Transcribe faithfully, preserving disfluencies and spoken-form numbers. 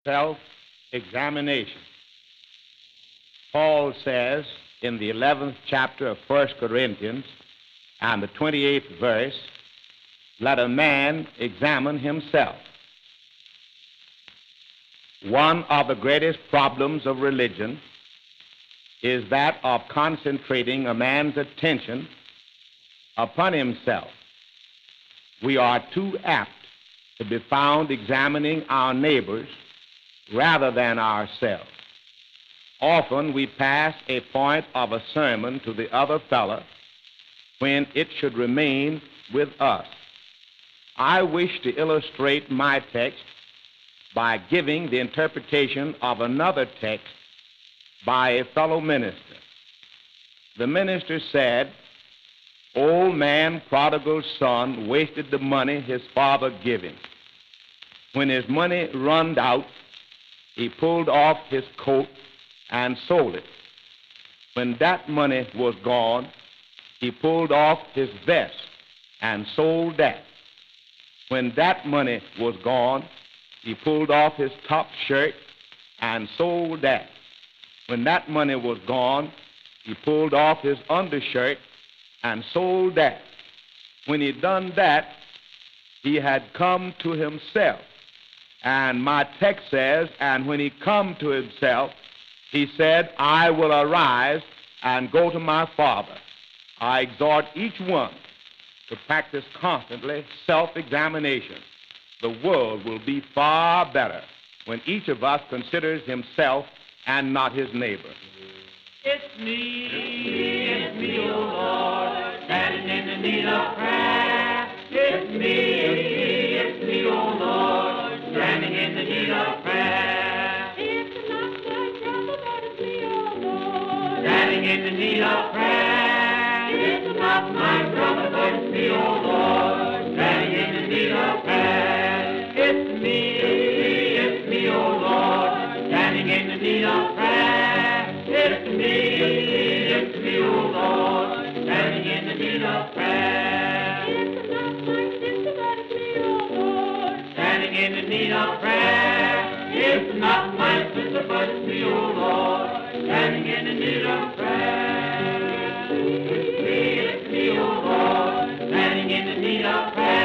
self-examination. Paul says in the eleventh chapter of First Corinthians and the twenty-eighth verse, let a man examine himself. One of the greatest problems of religion is that of concentrating a man's attention upon himself. We are too apt to be found examining our neighbors rather than ourselves. Often we pass a point of a sermon to the other fellow when it should remain with us. I wish to illustrate my text by giving the interpretation of another text by a fellow minister. The minister said, old man, prodigal son, wasted the money his father gave him. When his money run out, he pulled off his coat and sold it. When that money was gone, he pulled off his vest and sold that. When that money was gone, he pulled off his top shirt and sold that. When that money was gone, he pulled off his undershirt and sold that. When he done that, he had come to himself. And my text says, and when he come to himself, he said, I will arise and go to my Father. I exhort each one to practice constantly self-examination. The world will be far better when each of us considers himself and not his neighbor. It's me, it's me, O Lord, standing in the need of prayer. It's me, it's me, it's me, O Lord, standing in the need of prayer. It's not my trouble, but it's me, O Lord, Standing in the need of prayer. It's not my trouble, but it's me, O Lord, standing in the need of prayer. It's me, it's me, O Lord, standing in the need of prayer. It's me, it's me, O Lord, standing in the need of prayer. it's not my sister, but it's me, O Lord, Standing in the need of prayer. It's not my sister, but it's me, O Lord, standing in the need of prayer. It's me, it's me, O Lord, standing in the need of prayer.